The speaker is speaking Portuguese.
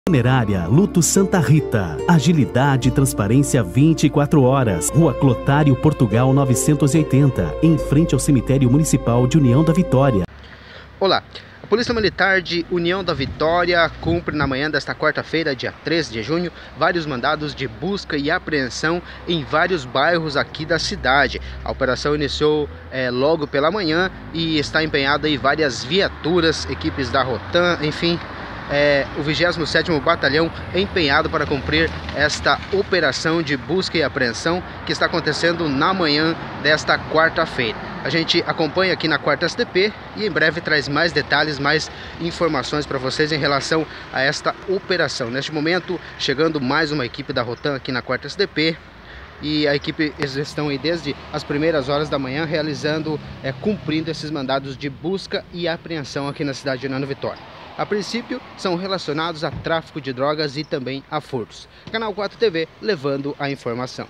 Funerária Luto Santa Rita. Agilidade e transparência 24 horas. Rua Clotário Portugal 980, em frente ao Cemitério Municipal de União da Vitória. Olá, a Polícia Militar de União da Vitória cumpre na manhã desta quarta-feira, dia 13 de junho, vários mandados de busca e apreensão em vários bairros aqui da cidade. A operação iniciou logo pela manhã e está empenhada em várias viaturas, equipes da Rotan, enfim. O 27º Batalhão é empenhado para cumprir esta operação de busca e apreensão que está acontecendo na manhã desta quarta-feira. A gente acompanha aqui na 4ª SDP e em breve traz mais detalhes, mais informações para vocês em relação a esta operação. Neste momento, chegando mais uma equipe da Rotan aqui na 4ª SDP. E a equipe, eles estão aí desde as primeiras horas da manhã realizando, cumprindo esses mandados de busca e apreensão aqui na cidade de União da Vitória. A princípio, são relacionados a tráfico de drogas e também a furtos. Canal 4 TV levando a informação.